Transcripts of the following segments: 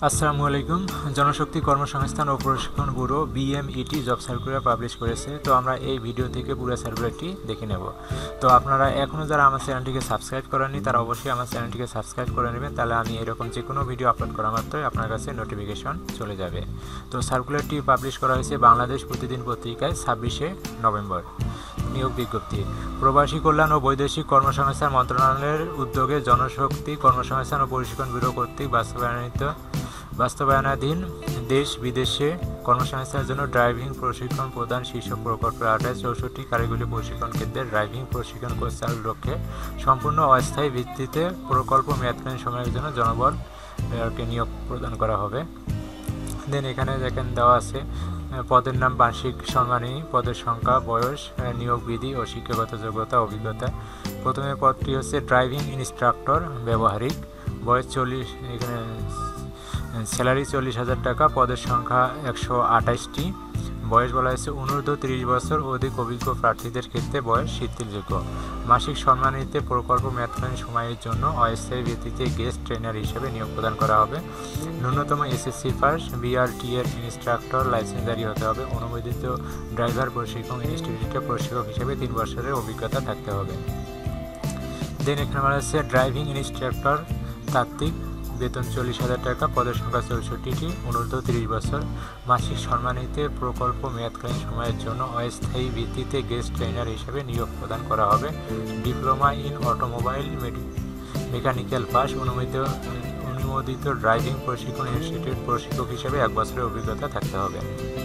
আসসালামু আলাইকুম। জনশক্তি কর্মসংস্থান ও প্রশিক্ষণ bureau BMET job circular publish করেছে। তো আমরা এই ভিডিও থেকে পুরো সার্কুলারটি দেখে নেব। তো আপনারা এখনও যারা আমার চ্যানেলটিকে সাবস্ক্রাইব করেননি তারা অবশ্যই আমার চ্যানেলটিকে সাবস্ক্রাইব করে নেবেন, তাহলে আমি এরকম যে কোনো ভিডিও আপলোড করা মাত্রই আপনার কাছে নোটিফিকেশন চলে যাবে। তো সার্কুলারটি পাবলিশ করা হয়েছে বাংলাদেশ প্রতিদিন পত্রিকায় 26শে নভেম্বর। নিয়োগ বিজ্ঞপ্তি। প্রবাসী কল্যাণ ও বৈদেশিক কর্মসংস্থান মন্ত্রণালয়ের উদ্যোগে জনশক্তি কর্মসংস্থান ও প্রশিক্ষণ ব্যুরো কর্তৃক বাস্তবায়নাধীন দেশ বিদেশে কর্মসংস্থানের জন্য ড্রাইভিং প্রশিক্ষণ প্রদান শীর্ষক প্রকল্পের 64 কারিগরি প্রশিক্ষণ কেন্দ্রের ড্রাইভিং প্রশিক্ষণ কোর্স চালুর লক্ষ্যে সম্পূর্ণ অস্থায়ী ভিত্তিতে প্রকল্প মেয়াদকালীন সময়ের জন্য জনবল নিয়োগ প্রদান করা হবে। দেন এখানে দেখেন দেওয়া আছে পদের নাম, বার্ষিক সম্মানী, পদের সংখ্যা, বয়স, নিয়োগ বিধি ও শিক্ষাগত যোগ্যতা অভিজ্ঞতা। প্রথমে পদটি হচ্ছে ড্রাইভিং ইনস্ট্রাক্টর ব্যবহারিক, বয়স 40, এখানে স্যালারি 40,000 টাকা, পদের সংখ্যা 128টি, বয়স বলা হয়েছে অনূর্ধ্ব 30 বছর অধিক অভিজ্ঞ প্রার্থীদের ক্ষেত্রে বয়স শিথিলযোগ্য। মাসিক সম্মানিতে প্রকল্প মেয়াদকালীন সময়ের জন্য অস্থায়ী ভিত্তিতে গেস্ট ট্রেনার হিসেবে নিয়োগ প্রদান করা হবে। ন্যূনতম SSC পাস, BRT এর ইনস্ট্রাক্টর লাইসেন্সধারী হতে হবে। অনুমোদিত ড্রাইভার প্রশিক্ষণ ইনস্টিটিউটে প্রশিক্ষক হিসেবে 3 বছরের অভিজ্ঞতা থাকতে হবে। দেন এখানে বলা হচ্ছে ড্রাইভিং ইনস্ট্রাক্টর তাত্ত্বিক, বেতন 40,000 টাকা, পদের সংখ্যা 64টি, অনূর্ধ্ব 30 বছর। মাসিক সম্মানিতে প্রকল্প মেয়াদকালীন সময়ের জন্য অস্থায়ী ভিত্তিতে গেস্ট ট্রেনার হিসেবে নিয়োগ প্রদান করা হবে। Diploma in automobile mechanical pass, অনুমোদিত ড্রাইভিং প্রশিক্ষণ ইনস্টিটিউট প্রশিক্ষক হিসেবে 1 বছরের অভিজ্ঞতা থাকতে হবে।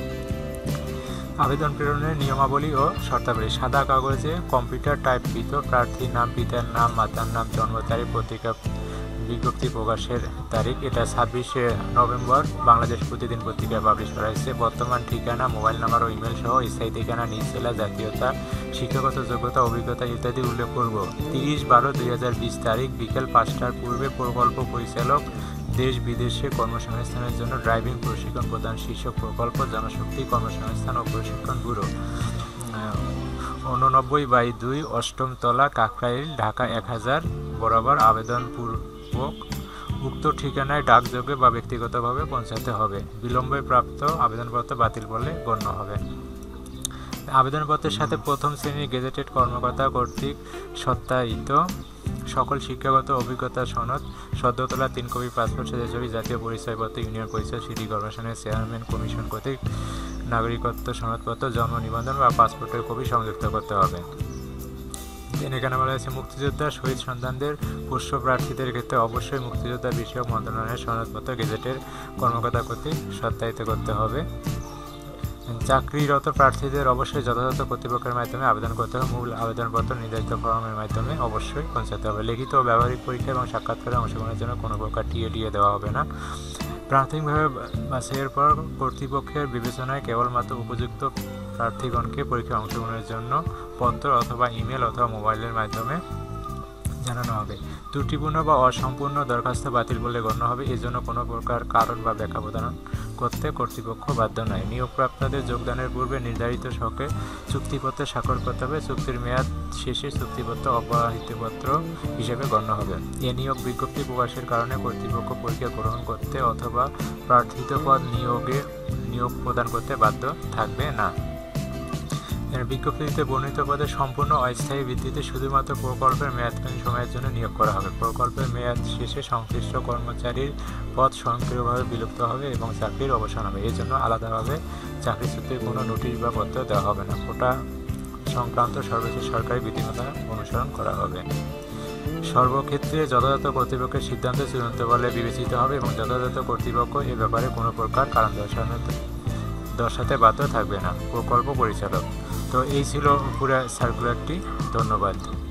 আবেদন প্রেরণের নিয়মাবলী ও শর্তাবলী। সাদা কাগজে কম্পিউটার টাইপকৃত প্রার্থীর নাম, পিতার নাম, মাতার নাম, জন্ম তারিখ, পত্রিকা বিজ্ঞপ্তি প্রকাশের তারিখ, এটা 26শে নভেম্বর বাংলাদেশ প্রতিদিন পত্রিকায় পাবলিশ করা হয়েছে। বর্তমান ঠিকানা, মোবাইল নাম্বার ও ইমেল সহ স্থায়ী ঠিকানা, নিজ জেলা, জাতীয়তা, শিক্ষাগত যোগ্যতা, অভিজ্ঞতা ইত্যাদি উল্লেখ করব। 30/12/2020 তারিখ বিকেল 5টার পূর্বে প্রকল্প পরিচালক দেশ বিদেশে কর্মসংস্থানের জন্য ড্রাইভিং প্রশিক্ষণ প্রদান শীর্ষক প্রকল্প জনশক্তি কর্মসংস্থান ও প্রশিক্ষণ ব্যুরো 89/2 অষ্টম তলা, কাকরাইল, ঢাকা 1000 বরাবর আবেদনপূর্বক উক্ত ঠিকানায় ডাকযোগে বা ব্যক্তিগতভাবে পৌঁছাতে হবে। বিলম্বে প্রাপ্ত আবেদনপত্র বাতিল বলে গণ্য হবে। আবেদনপত্রের সাথে প্রথম শ্রেণীর গেজেটেড কর্মকর্তা কর্তৃক সত্যায়িত সকল শিক্ষাগত অভিজ্ঞতা সনদ, সদ্য তোলা 3 কপি পাসপোর্ট সাইজের ছবি, জাতীয় পরিচয়পত্র, ইউনিয়ন পরিচয়, সিটি কর্পোরেশনের চেয়ারম্যান কমিশন কর্তৃক নাগরিকত্ব সনদপত্র, জন্ম নিবন্ধন বা পাসপোর্টের কপি সংযুক্ত করতে হবে। এখানে বলা হয়েছে মুক্তিযোদ্ধা শহীদ সন্তানদের পোষ্য প্রার্থীদের ক্ষেত্রে অবশ্যই মুক্তিযোদ্ধা বিষয়ক মন্ত্রণালয়ের সনদপত্র গেজেটের কর্মকর্তা কর্তৃক সত্যায়িত করতে হবে। চাকরিরত প্রার্থীদের অবশ্যই যথাযথ কর্তৃপক্ষের মাধ্যমে আবেদন করতে হবে। মূল আবেদনপত্র নির্ধারিত ফর্মের মাধ্যমে অবশ্যই পৌঁছাতে হবে। লিখিত ও ব্যবহারিক পরীক্ষা এবং সাক্ষাৎকারে অংশগ্রহণের জন্য কোনো প্রকার টিএ দেওয়া হবে না। প্রাথমিকভাবে বাছাইয়ের পর কর্তৃপক্ষের বিবেচনায় কেবলমাত্র উপযুক্ত প্রার্থীগণকে পরীক্ষায় অংশগ্রহণের জন্য পত্র অথবা ইমেল অথবা মোবাইলের মাধ্যমে জানানো হবে। ত্রুটিপূর্ণ বা অসম্পূর্ণ দরখাস্ত বাতিল বলে গণ্য হবে। এজন্য কোনো প্রকার কারণ বা ব্যাখ্যা প্রদান করতে কর্তৃপক্ষ বাধ্য নয়। নিয়োগপ্রাপ্তদের যোগদানের পূর্বে নির্ধারিত শখে চুক্তিপত্রে স্বাক্ষর করতে হবে। চুক্তির মেয়াদ শেষে চুক্তিপত্র অব্যাহতিপত্র হিসেবে গণ্য হবে। এ নিয়োগ বিজ্ঞপ্তি প্রকাশের কারণে কর্তৃপক্ষ পরীক্ষা গ্রহণ করতে অথবা প্রার্থিত পদ নিয়োগ প্রদান করতে বাধ্য থাকবে না। বিজ্ঞপ্তিতে বর্ণিত পদে সম্পূর্ণ অস্থায়ী ভিত্তিতে শুধুমাত্র প্রকল্পের মেয়াদকালীন সময়ের জন্য নিয়োগ করা হবে। প্রকল্পের মেয়াদ শেষে সংশ্লিষ্ট কর্মচারীর পদ স্বয়ংক্রিয়ভাবে বিলুপ্ত হবে এবং চাকরির অবসান হবে। এজন্য আলাদাভাবে চাকরি চুক্তির কোনো নোটিশ বা পত্র দেওয়া হবে না। কোটা সংক্রান্ত সর্বশেষ সরকারি বিধিমালা অনুসরণ করা হবে। সর্বক্ষেত্রে যথাযথ কর্তৃপক্ষের সিদ্ধান্ত চূড়ান্ত বলে বিবেচিত হবে এবং যথাযথ কর্তৃপক্ষ এ ব্যাপারে কোনো প্রকার কারণ দর্শাতে বাধ্য থাকবে না। প্রকল্প পরিচালক। তো এই ছিল পুরো সার্কুলারটি। ধন্যবাদ।